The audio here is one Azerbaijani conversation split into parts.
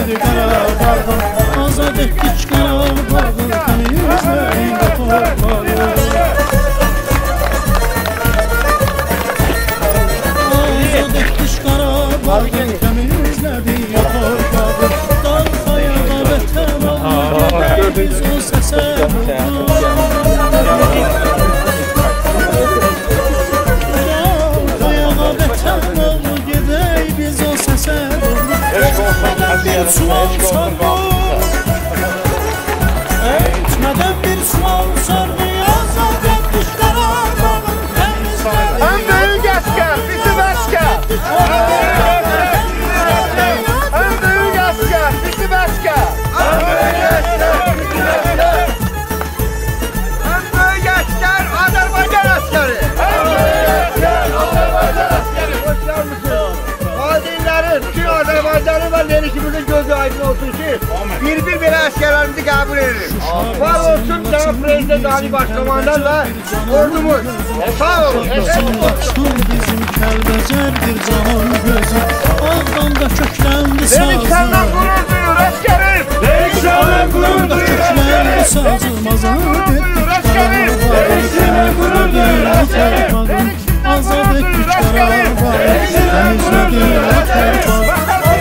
geldi Qarabağdan, azad etdik Qarabağı, təmizlədik torpağı. Azad etdik Qarabağı, təmizlədik torpağı. Dağ ayağa vətən alır, biz o səsə vurduq. Bir sual sordu, etmeden bir sual sordu, azad etmiş Qarabağın təmizlədik. En büyük asker bizim asker. En büyük asker bizim asker. En büyük asker Azerbaycan askeri. Bütün Azerbaycan'ın ve Lerikimizin gözü aydın olsun ki bir belə askerlerimizi kabul edelim. Var olsun Cənab Prezident Ali Başkomandan ve ordumuz. Sağ olun. Bizim Kəlbəcərdir canan gözü, Ağdamda kökləndi sazı. Lerik senden gurur duyur askerim. Lerik senden gurur duyur kökləndi sazı. Azad etdik Qarabağı, təmizlədik torpağı. Azad etdik Qarabağı, təmizlədik torpağı.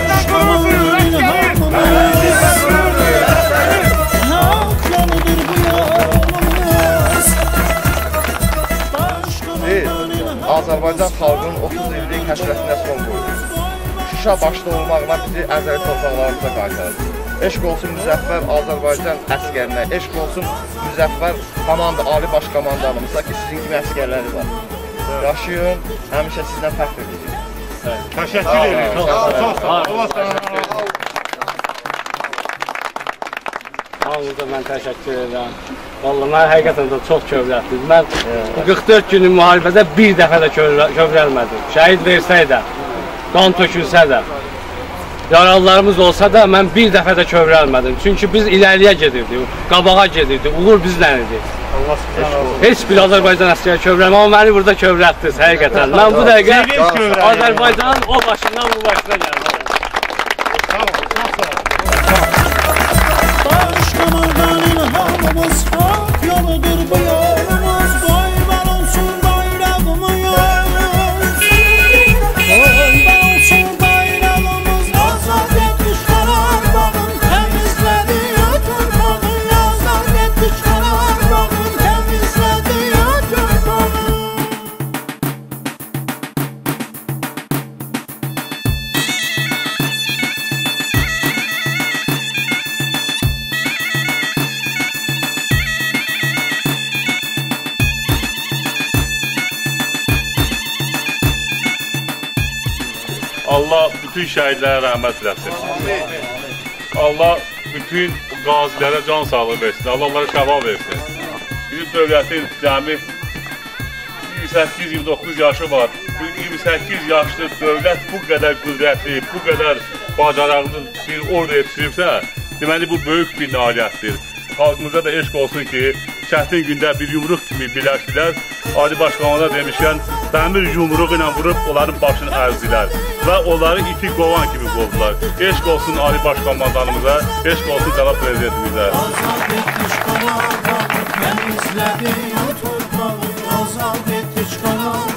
Azərbaycan xalqının 30 illik həsrətinə son qoydu. Şuşa başda olmaqla bizi əzəli torpaqlarımıza qaytardı. Eşq olsun müzəffər Azərbaycan əskərinə, eşq olsun müzəffər Ali Baş Komandanımıza ki, sizin kimi əskərləri var. Yaşayın, həmişə sizdən fəxr edəcəyik. Təşəkkür ederim. Çox sağ olun. Hamınıza mən təşəkkür edirəm. Vallahi mən həqiqətən də çox kövrəldim. Mən 44 günün müharibədə bir dəfə də kövrəlmədim. Şəhid versək də, qan tökülsə də, yaralılarımız olsa da mən bir dəfə də kövrəlmədim. Çünki biz irəliyə gedirdik, qabağa gedirdik, uğur bizlə idi. Heç bir Azərbaycan əsgəri kövrəlmə, amma məni burada kövrəltdiniz həqiqətən. Mən bu dəqiqə Azərbaycanın o başından bu başına gəldim. Hamımız hak yoludur bu yolumuz, bayvar olsun bayrağımız. Bayvar olsun bayrağımız, azad etmiş Qarabağın, təmizlədik torpağı. Azad etmiş Qarabağın, təmizlədik torpağı. Allah bütün şəhidlərə rəhmət eləsin. Allah bütün qazilərə can sağlığı versin. Allah onlara şəfa versin. Bizim dövlətin cəmi 28-29 yaşı var. Bu 28 yaşlı dövlət bu qədər qüdrətli, bu qədər bacaraqlı bir ordu yetişdiribsə, deməli bu böyük bir nailiyyətdir. Xalqımıza da eşq olsun ki, çətin gündə bir yumruq kimi birləşdilər. Ali Başkomandan demişkən, dəmir yumruğu ilə vurub onların başını əzdilər və onları iti qovan kimi qovdular. Eşq olsun Ali Başkomandanımıza, eşq olsun Cənab Prezidentimizə. Azad etmiş Qarabağı, təmizlədik torpağı. Azad etmiş Qarabağı.